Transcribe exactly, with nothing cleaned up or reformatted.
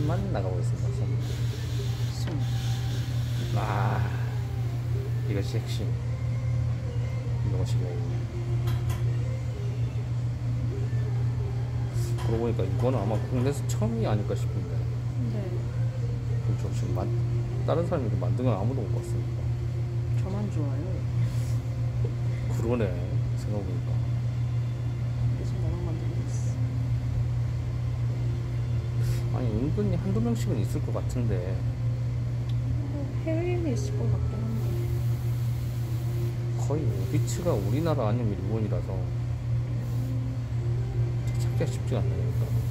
손만 나가고 있습니다. 손. 손. 아, 이것이 핵심. 이것이고. 그러고 보니까 이거는 아마 국내에서 처음이 아닐까 싶은데. 네. 그렇죠. 지금 만, 다른 사람이 이렇게 만든 건 아무도 못 봤습니다. 저만 좋아요. 그러네. 생각해보니까. 그래서 나만 만들고 있어. 아니, 은근히 한두 명씩은 있을 것 같은데. 어, 해외에는 있을 것 같긴 한데. 거의 오비츠가 우리나라 아니면 일본이라서 찾기가 쉽지가 않으니까.